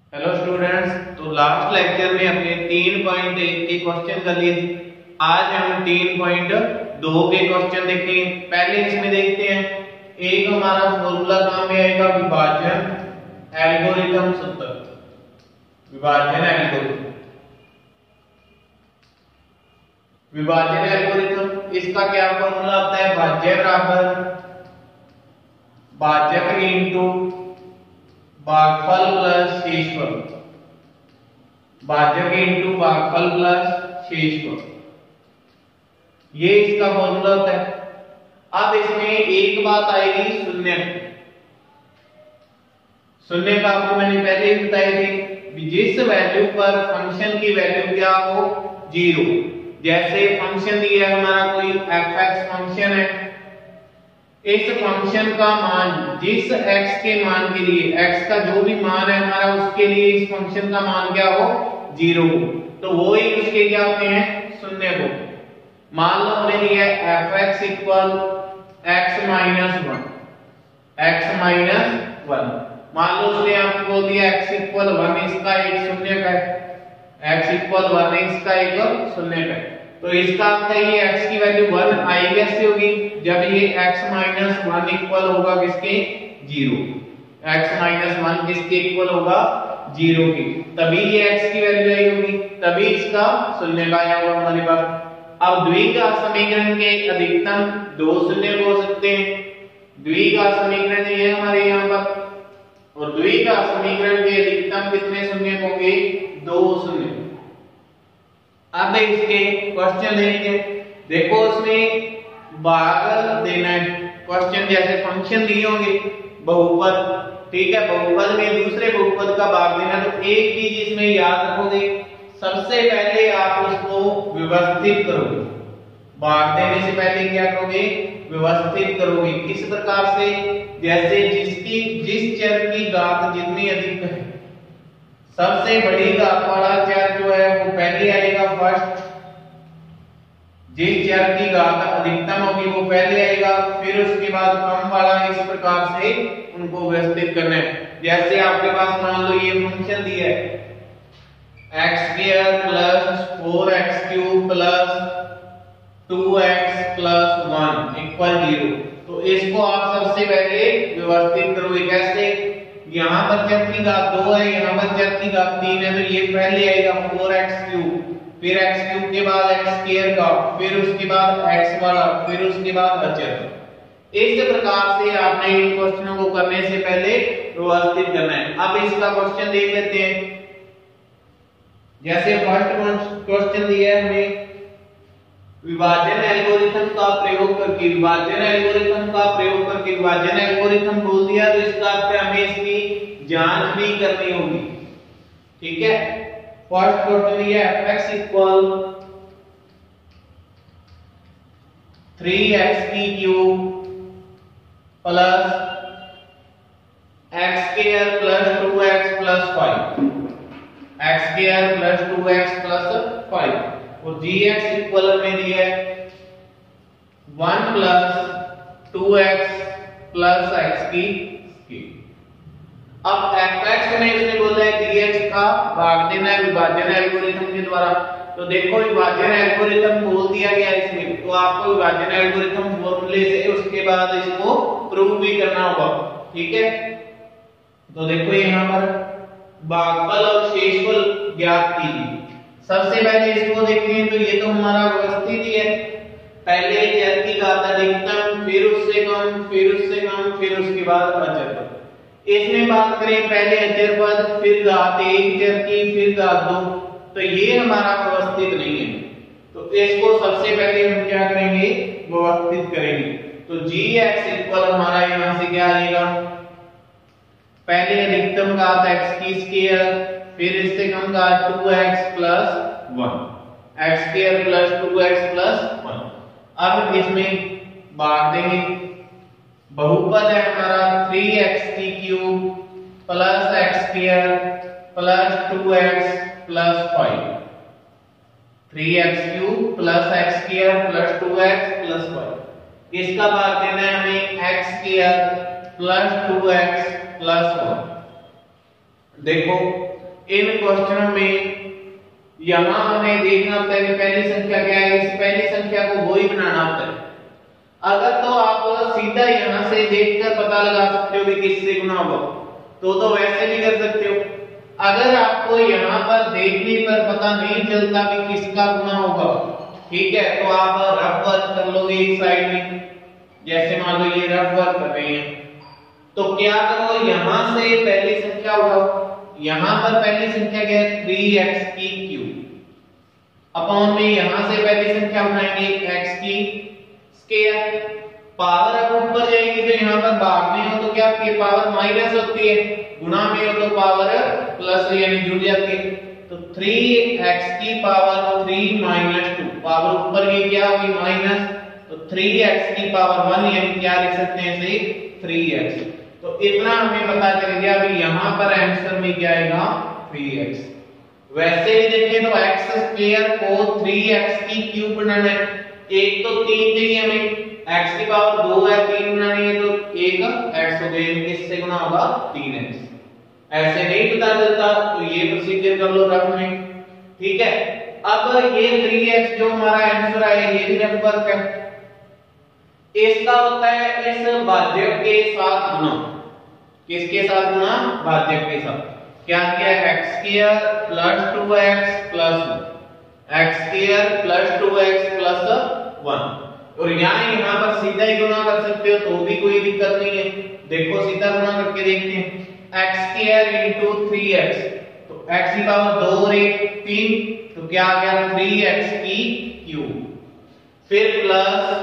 Hello students, तो last lecture में हमने 3.1 के क्वेश्चन कर लिए थे। आज हम 3.2 के क्वेश्चन देखेंगे। पहले इसमें देखते हैं, एक हमारा फॉर्मूला काम में आएगा विभाजन एल्गोरिथम सूत्र। विभाजन एल्गोरिथम इसका क्या फॉर्मूला होता है? भाज्य बराबर भाजक इंटू भागफल प्लस शेषफल। भाजक इंटू भागफल प्लस शेषफल, ये इसका फॉर्मूला होता है। अब इसमें एक बात आएगी शून्य। शून्य का आपको मैंने पहले ही बताया थे, जिस वैल्यू पर फंक्शन की वैल्यू क्या हो, 0। जैसे फंक्शन दिया है हमारा कोई fx फंक्शन है, इस फंक्शन का मान जिस x के मान के लिए, x का जो भी मान है हमारा, उसके लिए इस फंक्शन का मान क्या हो, 0 हो, तो वो ही उसके क्या होते हैं, शून्य हो। मान लो हमने लिया fx इक्वल x माइनस 1। मान लो उसने आपको बोल दिया x इक्वल 1, इसका एक शून्य का है। x इक्वल 1 है, इसका एक शून्य का है। तो इसका अर्थ है ये x की वैल्यू 1 आई कैसे होगी, जब ये x माइनस 1 इक्वल होगा किसके, 0। x माइनस 1 किसके इक्वल होगा, 0 की, तभी ये x की वैल्यू आई होगी, तभी इसका शून्य का आया होगा हमारे पास। अब द्विघात समीकरण के अधिकतम 2 शून्य हो सकते हैं। द्विघात समीकरण ये है हमारे यहाँ पर, और द्विघात समीकरण के अधिकतम कितने शून्य होंगे, 2 शून्य। अब इसके क्वेश्चन देखेंगे। देखो उसमें भाग देना है क्वेश्चन, जैसे फंक्शन दिए होंगे बहुपद, ठीक है, बहुपद में दूसरे बहुपद का भाग देना। तो एक चीज इसमें याद रखोगे, सबसे पहले आप उसको व्यवस्थित करोगे। भाग देने से पहले क्या करोगे, व्यवस्थित करोगे। किस प्रकार से, जैसे जिस चर की घात जितनी अधिक है, सबसे बड़ी घात वाला चर जो है वो पहले आएगा फर्स्ट। जिस चर की घात अधिकतम होगी वो पहले आएगा, फिर उसके बाद कम वाला। इस प्रकार से उनको व्यवस्थित करना है। जैसे आपके पास मान लो ये फंक्शन दिया है x² plus 4x³ plus 2x plus 1 equal 0। तो इसको आप सबसे पहले व्यवस्थित करोगे। कैसे, यहाँ पर चर की घात 2 है, यहाँ पर चर की घात 3 है, तो ये पहले आएगा 4x³, फिर x³ के बाद x² का, फिर उसके बाद x वाला, फिर उसके बाद अचर। इस प्रकार से आपने इन क्वेश्चनों को करने से पहले व्यवस्थित करना है। अब इसका क्वेश्चन देख लेते हैं। जैसे फर्स्ट क्वेश्चन दिया है हमें, विभाजन एल्गोरिथम का प्रयोग करके, विभाजन एल्गोरिथम बोल दिया, तो इसका अर्थ है हमें इसकी जांच भी करनी होगी, ठीक है। फर्स्ट क्वेश्चन ये fx equal 3x³ plus x² plus 2x plus 5, x² plus 2x plus 5, और gx इक्वल में दिया है 1 प्लस 2x प्लस x की। अब fx में उसने बोला है dx का भाग देना है विभाजन एल्गोरिथम के द्वारा। तो देखो विभाजन एल्गोरिथम बोल दिया गया इसमें, तो आपको विभाजन एल्गोरिथम फॉर्मूले से उसके बाद इसको प्रूव भी करना होगा, ठीक है। तो देखो यहाँ पर भागफल और शेषफल ज्ञात कीजिए। सबसे पहले इसको देखते हैं, तो ये तो हमारा व्यवस्थित ही है। पहले चर की घात अधिकतम, फिर उससे कम, फिर उससे कम, फिर उसके बाद अचर पद। इसमें बात करें पहले अचर पद, फिर घात 1 चर की, फिर घात 2, तो ये हमारा व्यवस्थित नहीं है। तो इसको सबसे पहले हम क्या करेंगे, व्यवस्थित करेंगे। तो gx इक्वल हमारा यहां से क्या आएगा, पहले अधिकतम घात x की स्क्वायर, फिर इससे कम का 2x plus 1, x² plus 2x plus 1। अब इसमें भाग देंगे। बहुपद है हमारा 3x³ plus x² plus 2x plus 5, 3x³ plus x² plus 2x plus 5। इसका भाग देना है हमें x² प्लस 2x प्लस 1। देखो इन क्वेश्चनों में यहाँ हमें देखना होता है कि पहली संख्या क्या है, इस पहली संख्या को वही बनाना होता है। अगर तो आप सीधा यहाँ से देखकर पता लगा सकते हो कि किससे गुना होगा, तो वैसे भी कर सकते हो। अगर आपको यहाँ पर देखने पर पता नहीं चलता कि किसका गुना होगा, ठीक है, तो आप रफ वर्क कर लोगे एक साइड में। जैसे मान लो ये रफ वर्क कर रहे हैं, तो क्या करो, यहाँ से पहली संख्या उठाओ। यहाँ पर पहली संख्या क्या है, 3x की क्यूब अपॉन में यहाँ से पहली संख्या उठाएंगे x की स्क्वायर। पावर अब ऊपर जाएगी तो यहाँ पर भाग में हो तो क्या आपकी पावर माइनस होती है, गुणा में हो तो पावर प्लस यानी जुड़ जाती है। तो 3x की पावर 3 माइनस 2, पावर ऊपर की क्या होगी माइनस, तो 3x की पावर 1 यानी क्या लिख सकते हैं इसे 3x। तो इतना हमें पता चल गया। अभी यहाँ पर आंसर में क्या आएगा 3x। वैसे ही देखें तो x स्क्वायर को 3x की क्यूब बनाना है, एक तो 3 चाहिए हमें, x की पावर 2 है, 3 बनानी है तो एक x हो गया, किससे गुना होगा 3x। ऐसे नहीं पता चलता तो ये प्रोसीजर कर लो रफ में, ठीक है। अब ये 3x जो हमारा आंसर आया ये भी रफ वर्क है। इसका होता है इस भाज्यक के साथ गुना। किसके साथ गुना, भाज्यक के साथ। क्या किया, x square plus 2x plus 1, x square plus 2x plus 1। और यहाँ पर सीधा ही गुना कर सकते हो तो भी कोई दिक्कत नहीं है। देखो सीधा गुना करके देखते हैं, x स्क्वायर इंटू 3x, तो x की पावर 2 और 1 3, तो क्या आ गया 3x की क्यूब। फिर plus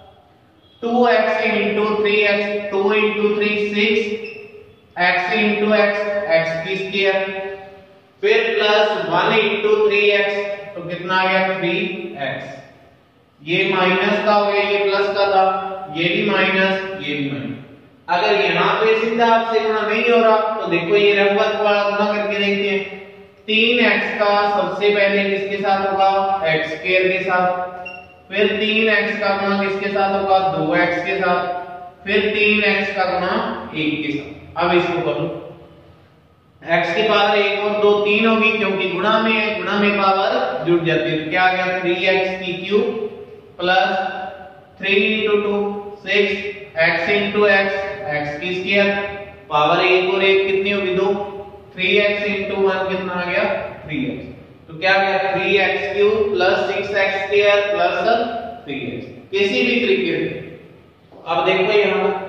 2x into 3x, 2 into 3 6, x into x की स्क्वायर। फिर प्लस 1 इंटू 3x, तो कितना आ गया 3x। ये माइनस का हो गया, ये प्लस का था, ये भी माइनस, ये भी माइनस। अगर यहाँ पे सीधा आपसे गुणा नहीं हो रहा तो देखो ये रफ वर्क वाला गुणा करके देखते हैं। 3x का सबसे पहले किसके साथ होगा, x स्क्वायर के साथ। फिर 3x का गुणा किसके साथ होगा, 2x के साथ। फिर 3x का गुणा 1 के साथ। अब इसको करो, x की पावर 1 और 2 3 होगी क्योंकि गुणा में है, गुणा में पावर जुड़ जाती है। तो क्या आ गया 3x की cube plus 3 into 2 6, x into x की स्क्वायर, पावर 1 और 1 कितनी होगी 2, 3x इंटू 1 कितना आ गया 3x। तो क्या आ गया 3x cube plus 6x square plus 3x। किसी भी तरीके से अब देखो यहाँ पर,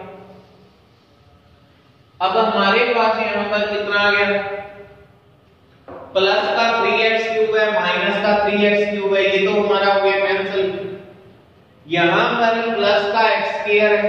अब हमारे पास यहाँ पर कितना आ गया, प्लस का 3x क्यूब है, माइनस का 3x क्यूब है, ये तो हमारा हो गया कैंसिल। यहां पर प्लस का x स्क्वायर है,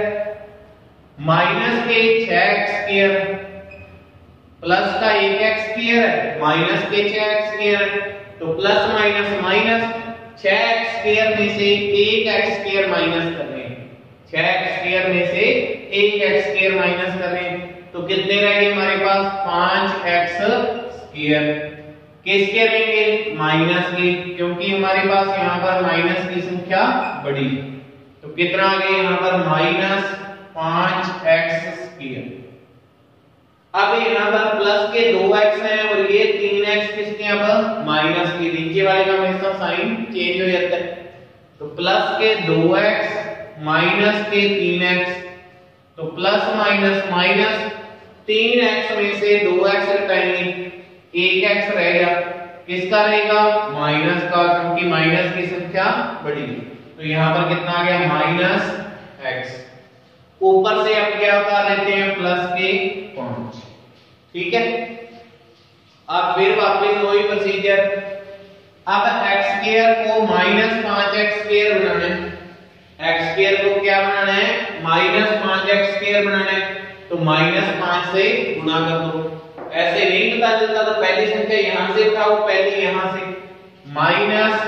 माइनस के 6x स्क्वायर है, प्लस का 1x स्क्वायर है, माइनस के 6x स्क्वायर है। तो plus minus minus, 6x square में से 1x स्क्वायर माइनस कर रहे हैं, 6x स्क्वायर में से 1x स्क्वायर माइनस कर रहे हैं। तो कितने रह गए हमारे पास 5x स्क्वायर। किसके रहेंगे, माइनस के, क्योंकि हमारे पास यहाँ पर माइनस की संख्या बड़ी। तो कितना आ गया यहाँ पर माइनस 5x स्क्वायर। अब यहाँ पर प्लस के 2x हैं और ये 3x किसके, अब माइनस के, नीचे वाले का हमेशा साइन चेंज हो जाता है। तो प्लस के 2x माइनस के 3x, तो प्लस माइनस माइनस, 3x में से 2x घटाएंगे, 1x रहेगा, किसका रहेगा माइनस का, क्योंकि माइनस की संख्या बड़ी है। तो यहाँ पर कितना आ गया माइनस x। ऊपर से अब क्या उतार लेते हैं प्लस के 5, ठीक है। अब फिर वापस वही प्रोसीजर, अब x स्क्वायर को माइनस 5x स्क्वायर बनाना है, x स्क्वायर को क्या बनाना है माइनस 5x स्क्वायर बनाना है। तो माइनस 5 से गुणा कर दो। ऐसे नहीं पता चलता तो पहली संख्या यहां से उठाओ, पहले यहां से माइनस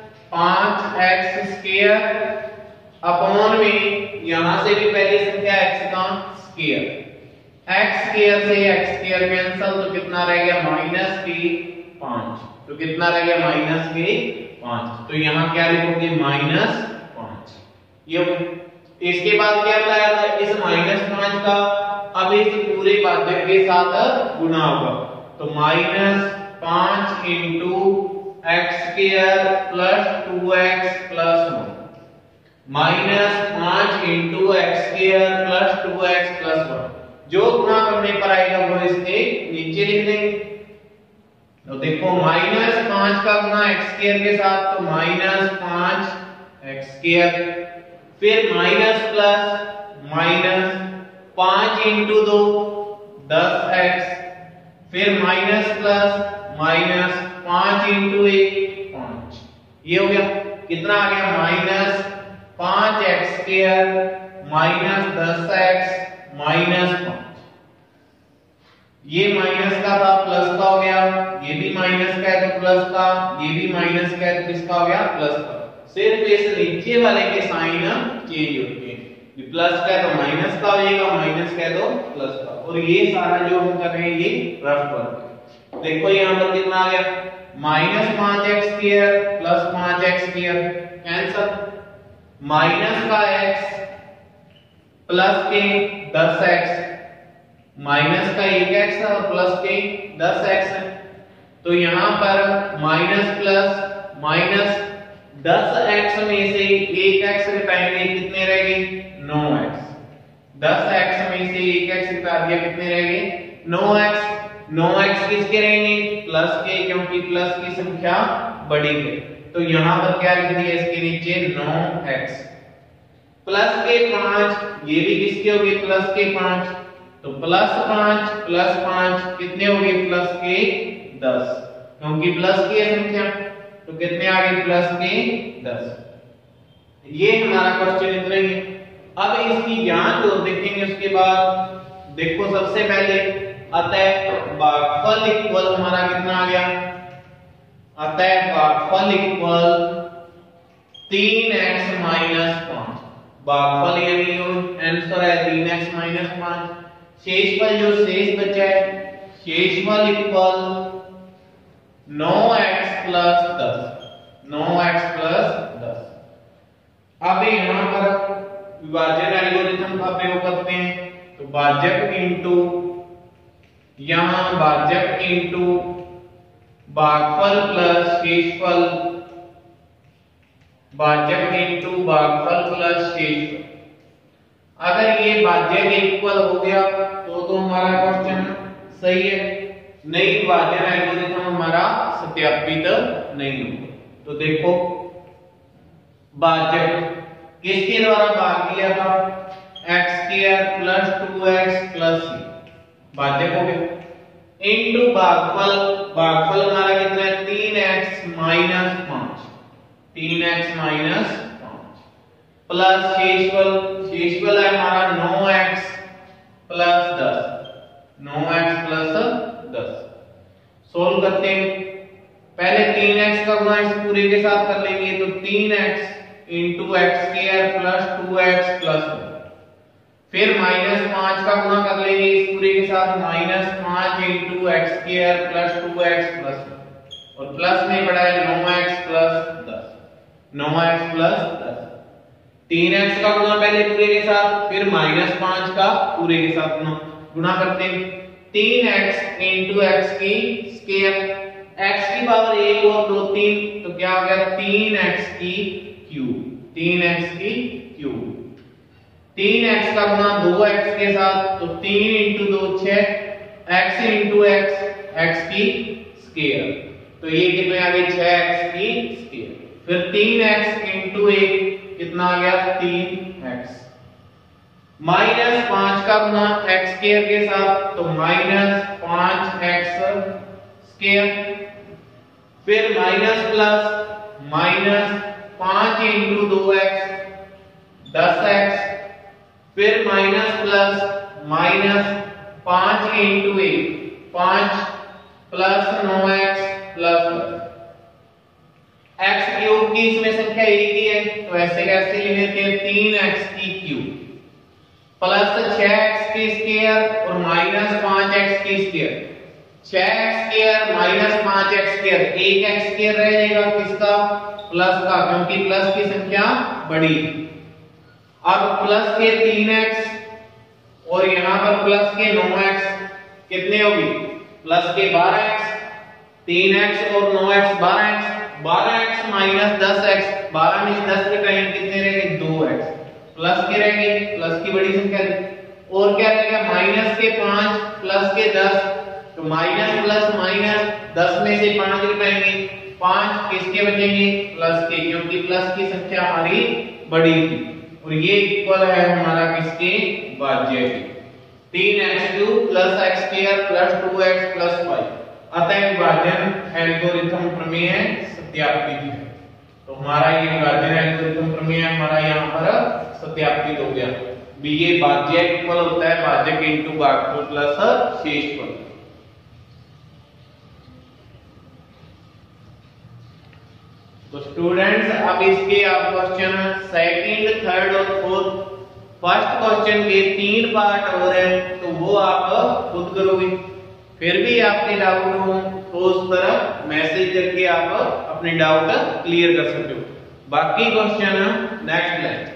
5x स्क्वायर अपॉन में यहां से भी पहली संख्या x का स्क्वायर, x स्क्वायर से x स्क्वायर कैंसिल, तो कितना रह गया माइनस के 5। तो कितना रह गया माइनस के 5। तो यहां क्या लिखोगे माइनस 5। ये इसके बाद क्या बताया था, इस माइनस 5 का अब इस पूरे भाजक के साथ गुणा होगा। तो minus 5 into x square plus 2x plus 1 minus 5 into x square plus 2x plus 1। जो गुणा करने पर आएगा वो इसके नीचे लिख देंगे। तो देखो माइनस 5 का गुणा एक्स स्क्वायर के साथ तो माइनस 5 एक्स स्क्वायर, फिर minus plus minus 5 into 2 10x, फिर माइनस प्लस माइनस 5 इंटू 1 5। ये हो गया, कितना आ गया minus 5x square minus 10x minus 5। ये माइनस का था प्लस का हो गया, ये भी माइनस का है तो प्लस का, ये भी माइनस का है तो किसका हो गया प्लस का। सिर्फ इस नीचे वाले के साइन चेंज होते हैं, ये प्लस का है तो माइनस का हो जाएगा, माइनस का है तो प्लस का। और ये सारा जो हम कर रहे हैं ये रफ वर्क। देखो यहां पर कितना आ गया minus 5x square plus 5x square cancel, minus का x प्लस के 10x, माइनस का 1x और प्लस के 10x है। तो यहां पर माइनस प्लस माइनस 10x में से 1x घटाएंगे कितने रह गए 9x, 10x में से 1x घटा दिया कितने रह गए 9x। 9x किसके रहेंगे प्लस के, क्योंकि प्लस की संख्या बड़ी है। तो यहां पर क्या लिख दिया इसके नीचे 9x प्लस के 5, ये भी किसके हो गए प्लस के 5, तो प्लस 5 प्लस 5 कितने हो गए प्लस के 10, क्योंकि प्लस की है संख्या तो कितने आ गए प्लस के 10। ये हमारा क्वेश्चन इतना ही है। अब इसकी जांच और देखेंगे उसके बाद। देखो सबसे पहले अतः भागफल इक्वल हमारा कितना आ गया, अतः भागफल इक्वल 3x माइनस 5, भागफल यानी आंसर है 3x माइनस 5। शेषफल जो शेष बचा है शेषफल equal 9x plus 10, 9x plus 10। अब यहां पर विभाजन एल्गोरिथम का प्रयोग करते हैं, तो भाजक इंटू यहां भाजक इंटू भागफल प्लस शेषफल, भाजक इंटू भागफल प्लस शेषफल। अगर ये भाजक इक्वल हो गया तो हमारा क्वेश्चन सही है, नहीं भाजन एल्गोरिथम हमारा सत्यापित नहीं होगा। तो देखो भाजक किसके द्वारा भाग दिया था x square plus 2x plus c, भाजक हो गया, इनटू भागफल, भागफल हमारा कितना है 3x minus 5, 3x minus 5 plus शेषफल, शेषफल है हमारा 9x plus 10, 9x plus 10। Solve करते हैं, पहले 3x का गुणा इस पूरे के साथ कर लेंगे तो 3x into x square plus 2x plus 1, फिर माइनस 5 का गुणा कर लेंगे इस पूरे के साथ minus 5 into x square plus 2x plus 1, और प्लस में पड़ा है 9x plus 10, 9x plus 10। 3x का गुणा पहले पूरे के साथ फिर माइनस 5 का पूरे के साथ गुणा करते हैं, 3x इंटू एक्स की स्क्वायर, x की पावर 1 और 2 3, तो क्या हो गया 3x की क्यूब, 3x की क्यूब। 3x का गुणा 2x के साथ तो 3 इंटू 2 6, x इंटू x की स्क्वायर, तो ये कितने आ गए 6x की स्क्वायर, फिर 3x इंटू 1 कितना आ गया 3x, माइनस 5 का गुणा x स्क्वायर के साथ तो माइनस 5x स्क्वायर, फिर minus plus minus 5 into 2x 10x, फिर minus plus minus 5 into 1 5 plus 9x plus x cube की इसमें संख्या एक ही है तो ऐसे कैसे लिख लेते हैं 3x की क्यूब प्लस 6x की स्क्वायर और माइनस 5x की square, 6x square minus 5x square, 1x square रह जाएगा किसका प्लस का, क्योंकि प्लस की संख्या बड़ी है। अब प्लस के 3x और यहां पर प्लस के 9x कितने होगी प्लस के 12x, 3x और 9x 12x, 12x minus 10x, 12 में से 10 घटाएंगे कितने रहेंगे 2x, प्लस के रहेंगे प्लस की बड़ी संख्या और क्या रहेगा माइनस के 5 प्लस के 10, तो माइनस प्लस माइनस 10 में से 5 घटाएंगे 5 किसके बचेंगे प्लस के, क्योंकि प्लस की संख्या हमारी बड़ी थी और ये इक्वल है हमारा किसके भाज्य के 3x³ + x² + 2x + 5। अतः विभाजन एल्गोरिथम प्रमेय सत्यापित है। तो हमारा ये विभाजन एल्गोरिथम प्रमेय हमारा यहाँ पर सत्यापित हो गया। ये भाज्य इक्वल होता है भाज्य के इनटू भागफल प्लस शेषफल। तो स्टूडेंट्स अब इसके आप क्वेश्चन सेकंड, थर्ड और फोर्थ, फर्स्ट क्वेश्चन के 3 पार्ट और हैं तो वो आप खुद करोगे। फिर भी आपके डाउट हो तो उस पर मैसेज करके आप अपने डाउट क्लियर कर सकते हो। बाकी क्वेश्चन नेक्स्ट लेक्चर